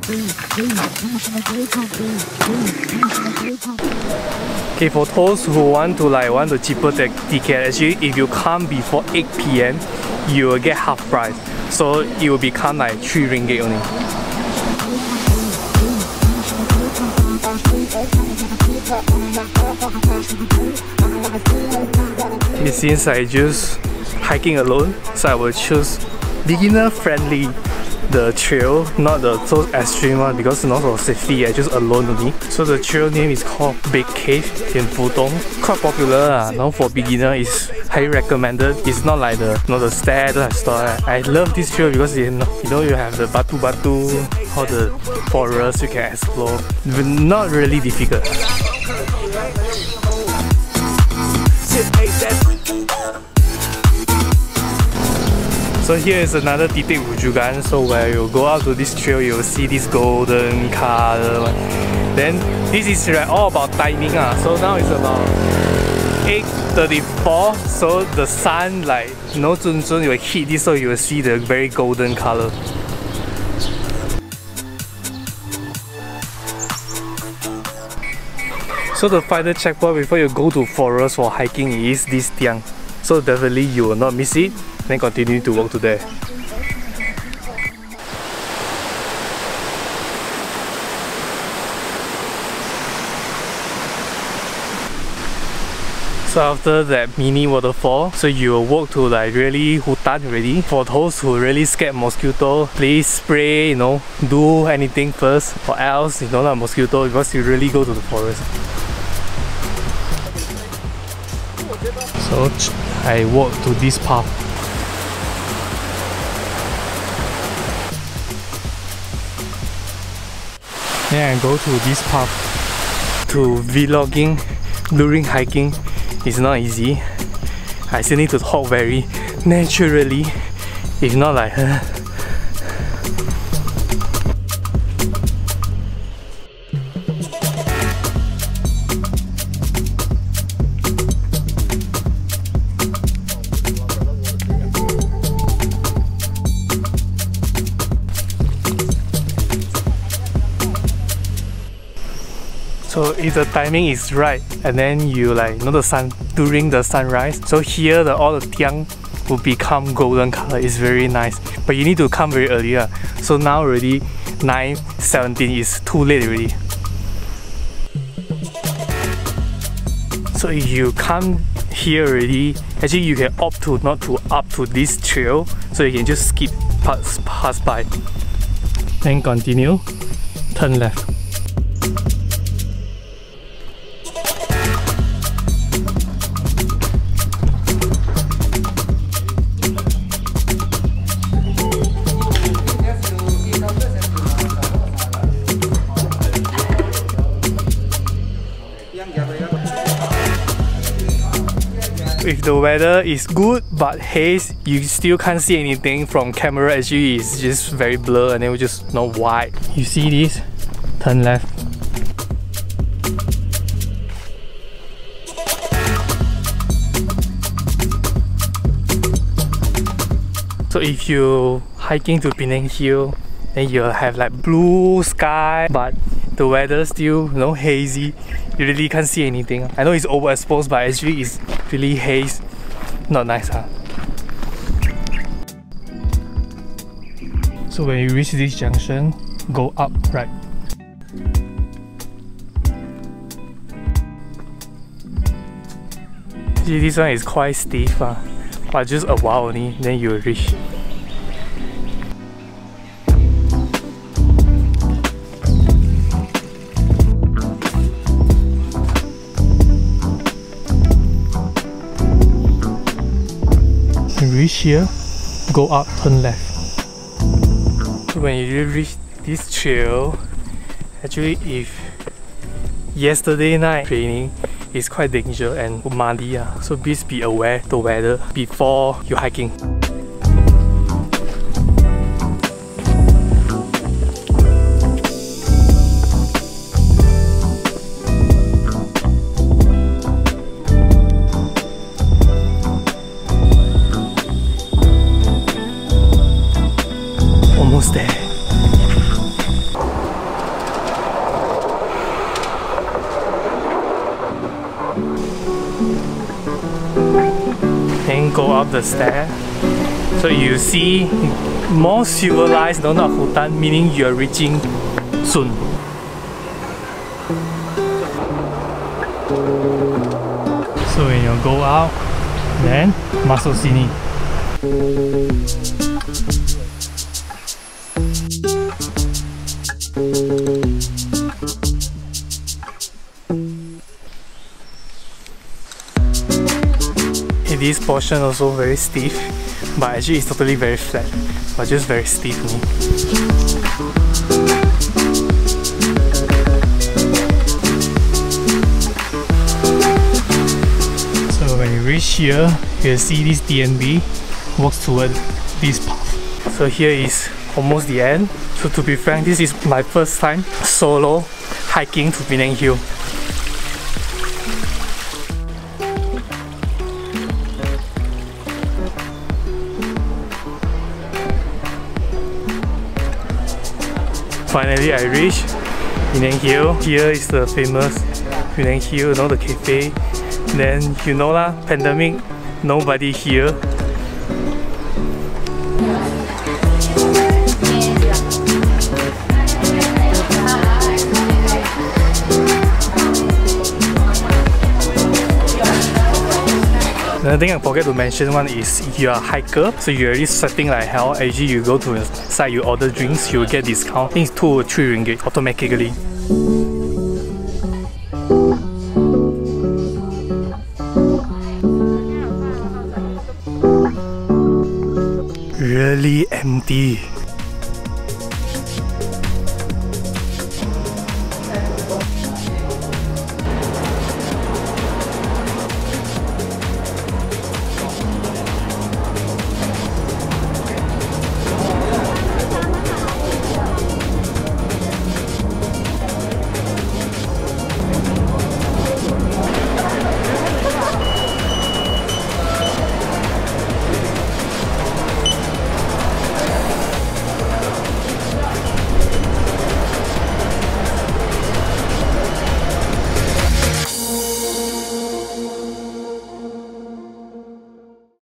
Okay, for those who want the cheaper ticket, actually if you come before 8 PM, you will get half price. So it will become like 3 ringgit only. Okay, since I just hiking alone, so I will choose beginner friendly the trail, not the so extreme one, because not for safety, I just alone only. So the trail name is called Big Cave in Putong. Quite popular, now for beginner is highly recommended. It's not like the stair that I saw. I love this trail because you know you have the batu, all the forest you can explore. Not really difficult. So here is another titik rujukan. So where you go out to this trail, you'll see this golden color. Then this is all about timing. So now it's about 8:34. So the sun you will hit this, so you will see the very golden color. So the final checkpoint before you go to forest for hiking is this tiang. So definitely you will not miss it. Then continue to walk to there. So after that mini waterfall, so you will walk to really hutan already. For those who really scared mosquito, please spray, do anything first, or else mosquito, because you really go to the forest. So I walk to this path. Then I go to this path. To vlogging during hiking is not easy. I still need to talk very naturally, if not like So if the timing is right, and then you the sun during the sunrise, so here all the tiang will become golden color. It's very nice, but you need to come very early. So now already 9:17 is too late already. So if you come here already, actually you can opt to not to up to this trail, so you can just skip pass by. Then continue, turn left. If the weather is good but haze, you still can't see anything from camera. Actually, it's just very blur and then we just not white. You see this? Turn left. So if you hiking to Penang Hill, then you'll have blue sky, but the weather still hazy. You really can't see anything. I know it's overexposed, but actually it's really haze. Not nice, So when you reach this junction, go up right. See, this one is quite steep, but just a while only, then you will reach. Reach here, go up, turn left. So when you reach this trail, actually if yesterday night training is quite dangerous and muddy, so please be aware the weather before you hiking. Almost there. go up the stair. So you see more civilized, no, not hutan, meaning you are reaching soon. So when you go out, then masuk sini. This portion also very stiff, but actually it's totally very flat, but just very stiff. So when you reach here, you'll see this DNB walks toward this path. So here is almost the end. So to be frank, this is my first time solo hiking to Penang Hill. Finally I reached Penang Hill. Here is the famous Penang Hill, you know, the cafe. Then you know lah, pandemic, nobody here. Another thing I forget to mention one is if you are a hiker, so you're already sweating like hell, actually you go to the site, you order drinks, you will get discount. I think it's 2 or 3 ringgit automatically. Really empty.